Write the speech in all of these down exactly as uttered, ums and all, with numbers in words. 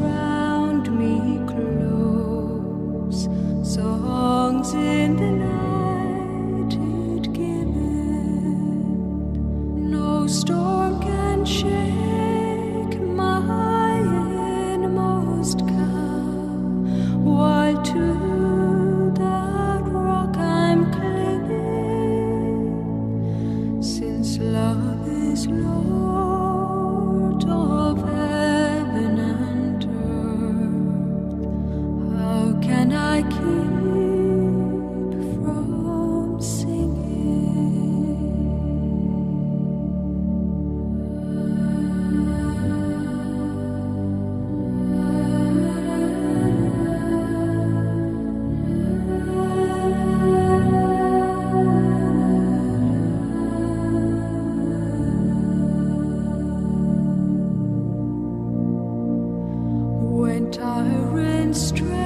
round me close, songs in the night it giveth. No storm can shake my inmost calm, while to that rock I'm clinging, since love is Lord of heaven and earth. How can I keep from when tyrants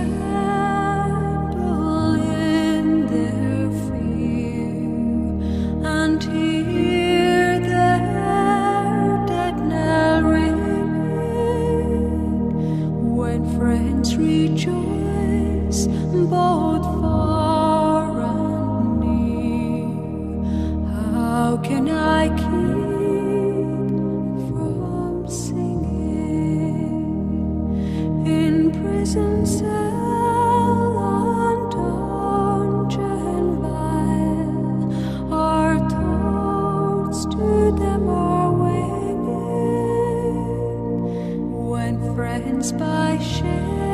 tremble in their fear and hear their dead knell ringing, when friends rejoice both far and near, how can I keep from singing? In prison cell and dungeon vile, our thoughts to them are winging, when friends by shame